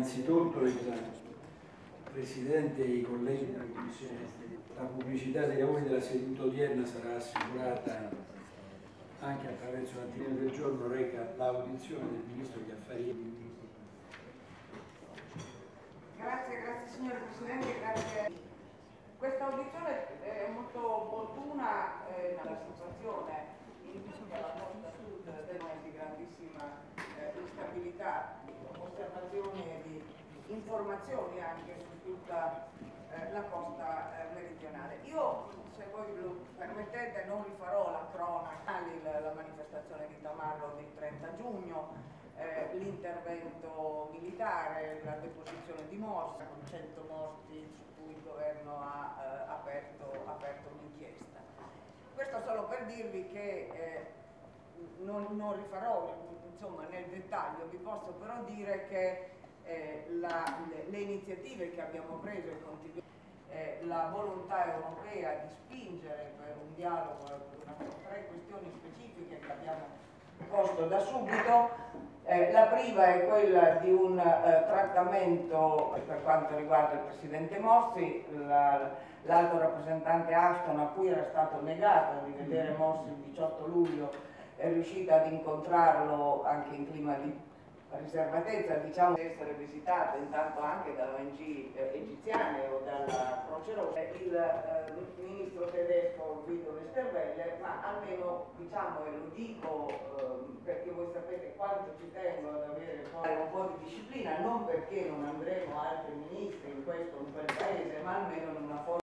innanzitutto il Presidente e i colleghi della Commissione, la pubblicità dei lavori della seduta odierna sarà assicurata anche attraverso l'ordine del giorno reca l'audizione del Ministro degli Affari. Grazie signor Presidente, grazie. Questa audizione è molto opportuna nella situazione in cui la costa sud è di grandissima instabilità, di osservazioni e di informazioni anche su tutta la costa meridionale. Io, se voi lo permettete, non rifarò la cronaca, la manifestazione di Tamarro del 30 giugno, l'intervento militare, la deposizione di Mosca con 100 morti su cui il governo ha aperto un'inchiesta. Questo solo per dirvi che non rifarò insomma, nel dettaglio, vi posso però dire che le iniziative che abbiamo preso e continuiamo, la volontà europea di spingere per un dialogo su 3 questioni specifiche che abbiamo posto da subito. La prima è quella di un trattamento per quanto riguarda il Presidente Morsi. L'alto rappresentante Ashton, a cui era stato negato di vedere Morsi il 18 luglio, è riuscita ad incontrarlo anche in clima di riservatezza, diciamo, di essere visitata intanto anche da ONG egiziane o dalla Croce Rossa, il ministro tedesco Guido Westerwelle, ma almeno diciamo, e lo dico perché voi sapete quanto ci tengo ad avere poi un po' di disciplina, non perché non andremo altri ministri in questo o in quel paese, ma almeno in una forma